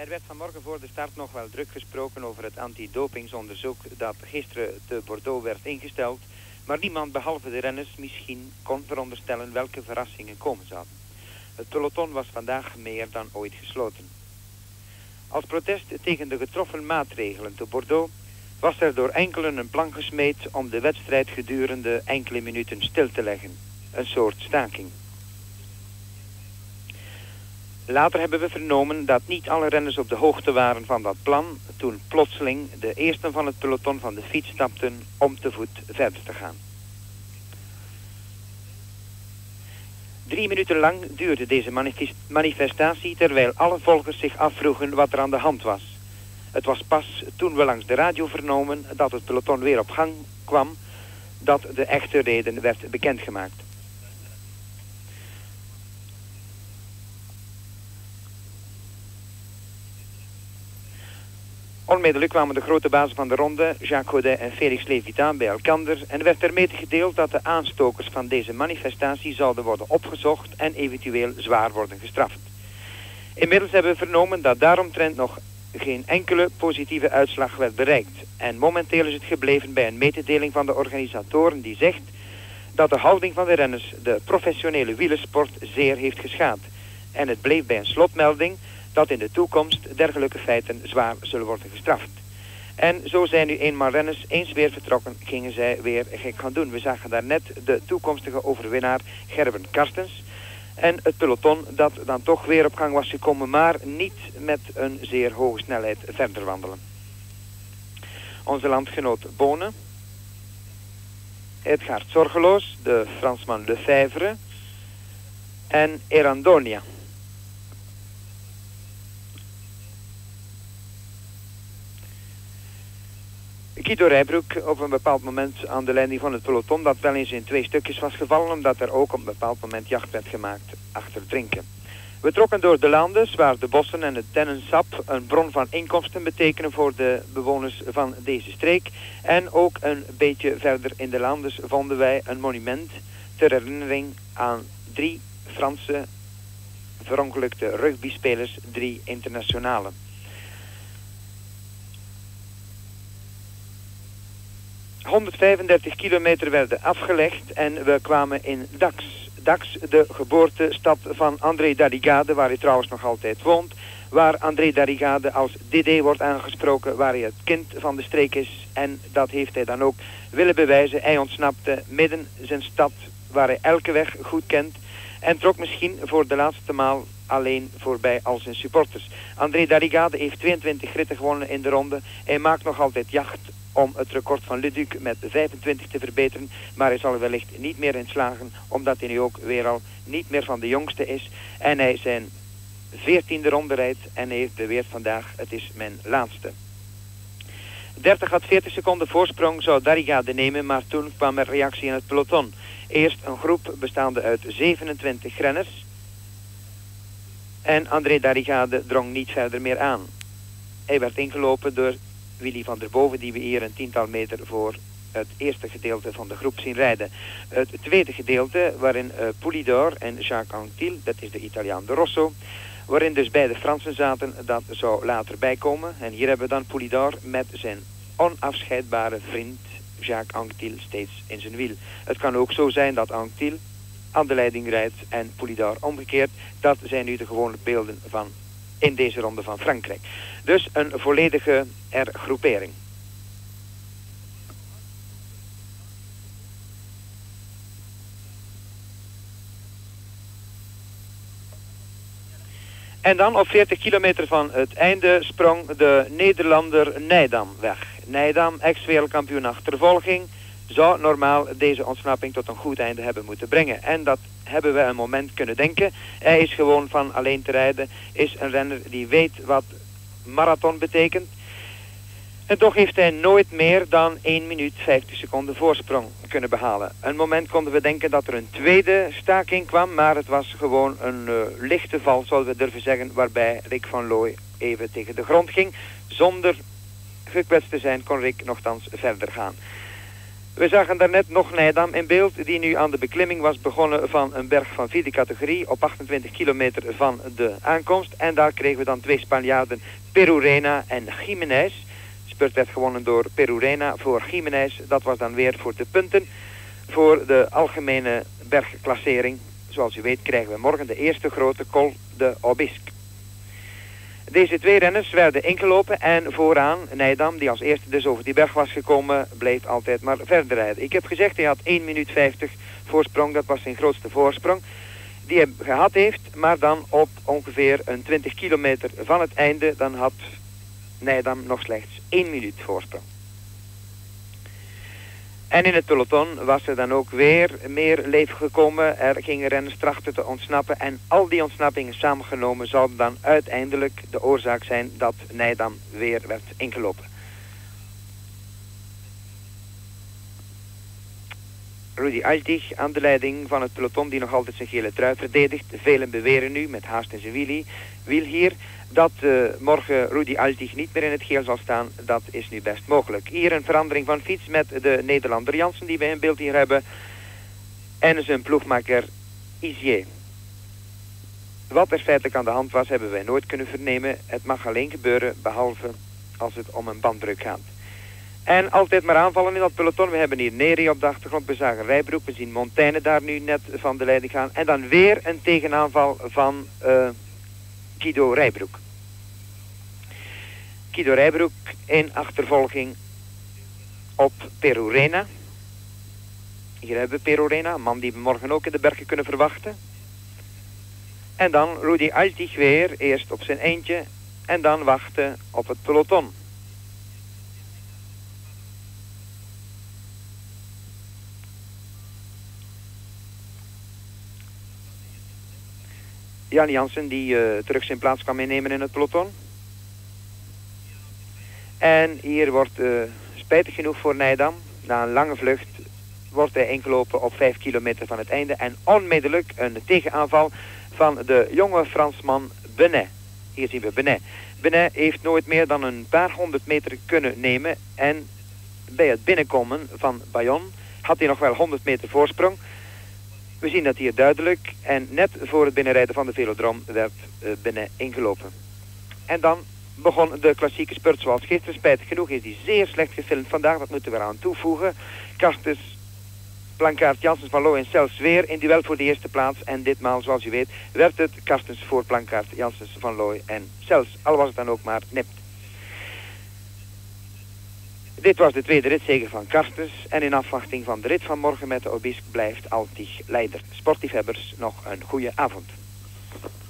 Er werd vanmorgen voor de start nog wel druk gesproken over het antidopingsonderzoek dat gisteren te Bordeaux werd ingesteld, maar niemand behalve de renners misschien kon veronderstellen welke verrassingen komen zouden. Het peloton was vandaag meer dan ooit gesloten. Als protest tegen de getroffen maatregelen te Bordeaux was er door enkelen een plan gesmeed om de wedstrijd gedurende enkele minuten stil te leggen. Een soort staking. Later hebben we vernomen dat niet alle renners op de hoogte waren van dat plan, toen plotseling de eersten van het peloton van de fiets stapten om te voet verder te gaan. 3 minuten lang duurde deze manifestatie terwijl alle volgers zich afvroegen wat er aan de hand was. Het was pas toen we langs de radio vernomen dat het peloton weer op gang kwam dat de echte reden werd bekendgemaakt. Onmiddellijk kwamen de grote bazen van de ronde, Jacques Godet en Félix Levitan, bij elkander en werd er medegedeeld dat de aanstokers van deze manifestatie zouden worden opgezocht en eventueel zwaar worden gestraft. Inmiddels hebben we vernomen dat daaromtrent nog geen enkele positieve uitslag werd bereikt. En momenteel is het gebleven bij een mededeling van de organisatoren die zegt dat de houding van de renners de professionele wielersport zeer heeft geschaad. En het bleef bij een slotmelding dat in de toekomst dergelijke feiten zwaar zullen worden gestraft. En zo zijn nu eenmaal renners eens weer vertrokken, gingen zij weer gek gaan doen. We zagen daar net de toekomstige overwinnaar Gerben Karstens en het peloton dat dan toch weer op gang was gekomen, maar niet met een zeer hoge snelheid verder wandelen. Onze landgenoot Bonen, Edgaard Zorgeloos, de Fransman Lefebvre en Erandonia. Guido Rijbroek op een bepaald moment aan de leiding van het peloton dat wel eens in 2 stukjes was gevallen omdat er ook op een bepaald moment jacht werd gemaakt achter drinken. We trokken door de Landes waar de bossen en het dennensap een bron van inkomsten betekenen voor de bewoners van deze streek. En ook een beetje verder in de Landes vonden wij een monument ter herinnering aan 3 Franse verongelukte rugbyspelers, 3 internationalen. ...135 kilometer werden afgelegd en we kwamen in Dax. Dax, de geboortestad van André Darrigade, waar hij trouwens nog altijd woont. Waar André Darrigade als Dédé wordt aangesproken, waar hij het kind van de streek is. En dat heeft hij dan ook willen bewijzen. Hij ontsnapte midden zijn stad, waar hij elke weg goed kent. En trok misschien voor de laatste maal alleen voorbij al zijn supporters. André Darrigade heeft 22 ritten gewonnen in de ronde. Hij maakt nog altijd jacht om het record van Leduc met 25 te verbeteren. Maar hij zal er wellicht niet meer in slagen, omdat hij nu ook weer al niet meer van de jongste is. En hij zijn 14e ronde rijdt en hij heeft beweerd vandaag, het is mijn laatste. 30 à 40 seconden voorsprong zou Darrigade nemen, maar toen kwam er reactie in het peloton. Eerst een groep bestaande uit 27 renners. En André Darrigade drong niet verder meer aan. Hij werd ingelopen door Willy van der Boven, die we hier een 10-tal meter voor het eerste gedeelte van de groep zien rijden. Het tweede gedeelte, waarin Poulidor en Jacques Anquetil, dat is de Italiaan de Rosso, waarin dus beide Fransen zaten, dat zou later bijkomen. En hier hebben we dan Poulidor met zijn onafscheidbare vriend Jacques Anquetil steeds in zijn wiel. Het kan ook zo zijn dat Anquetil aan de leiding rijdt en Poulidor omgekeerd. Dat zijn nu de gewone beelden van in deze ronde van Frankrijk. Dus een volledige hergroepering. En dan op 40 kilometer van het einde sprong de Nederlander Nijdam weg. Nijdam, ex-wereldkampioen achtervolging, zou normaal deze ontsnapping tot een goed einde hebben moeten brengen. En dat hebben we een moment kunnen denken. Hij is gewoon van alleen te rijden, is een renner die weet wat marathon betekent. En toch heeft hij nooit meer dan 1 minuut 50 seconden voorsprong kunnen behalen. Een moment konden we denken dat er een tweede staking kwam, maar het was gewoon een lichte val, zouden we durven zeggen, waarbij Rick van Looy even tegen de grond ging. Zonder gekwetst te zijn kon Rick nogthans verder gaan. We zagen daarnet nog Nijdam in beeld, die nu aan de beklimming was begonnen van een berg van 4e categorie op 28 kilometer van de aankomst. En daar kregen we dan 2 Spanjaarden, Perurena en Jiménez. De spurt werd gewonnen door Perurena voor Jiménez. Dat was dan weer voor de punten voor de algemene bergklassering. Zoals u weet krijgen we morgen de eerste grote Col de Aubisque. Deze 2 renners werden ingelopen en vooraan Nijdam, die als eerste dus over die berg was gekomen, bleef altijd maar verder rijden. Ik heb gezegd, hij had 1 minuut 50 voorsprong, dat was zijn grootste voorsprong. Die hij gehad heeft, maar dan op ongeveer een 20 kilometer van het einde, dan had Nijdam nog slechts 1 minuut voorsprong. En in het peloton was er dan ook weer meer leven gekomen. Er gingen renners trachten te ontsnappen. En al die ontsnappingen samengenomen zouden dan uiteindelijk de oorzaak zijn dat Nijdam weer werd ingelopen. Rudy Altig aan de leiding van het peloton die nog altijd zijn gele trui verdedigt. Velen beweren nu met haast in zijn wiel hier dat morgen Rudy Altig niet meer in het geel zal staan. Dat is nu best mogelijk. Hier een verandering van fiets met de Nederlander Jansen die we in beeld hier hebben. En zijn ploegmaker Isier. Wat er feitelijk aan de hand was hebben wij nooit kunnen vernemen. Het mag alleen gebeuren behalve als het om een bandbreuk gaat. En altijd maar aanvallen in dat peloton. We hebben hier Neri op de achtergrond. We zagen Rijbroek. We zien Montaigne daar nu net van de leiding gaan. En dan weer een tegenaanval van Guido Rijbroek. Guido Rijbroek in achtervolging op Perurena. Hier hebben we Perurena, een man die we morgen ook in de bergen kunnen verwachten. En dan Rudy Altig weer, eerst op zijn eentje en dan wachten op het peloton. Jan Jansen die terug zijn plaats kan meenemen in het peloton. En hier wordt spijtig genoeg voor Nijdam, na een lange vlucht, wordt hij ingelopen op 5 kilometer van het einde. En onmiddellijk een tegenaanval van de jonge Fransman Benet. Hier zien we Benet. Benet heeft nooit meer dan een paar 100 meter kunnen nemen. En bij het binnenkomen van Bayonne had hij nog wel 100 meter voorsprong. We zien dat hier duidelijk. En net voor het binnenrijden van de velodroom werd Benet ingelopen. En dan begon de klassieke spurt zoals gisteren. Spijtig genoeg is die zeer slecht gefilmd vandaag. Dat moeten we eraan toevoegen. Carstens, Plankaart, Janssens, Van Looy en Cels weer in duel voor de eerste plaats. En ditmaal, zoals u weet, werd het Carstens voor Plankaart, Janssens, Van Looy en Cels. Al was het dan ook maar nipt. Dit was de tweede ritzege van Carstens. En in afwachting van de rit van morgen met de Aubisque blijft Altig leider. Sportliefhebbers, nog een goede avond.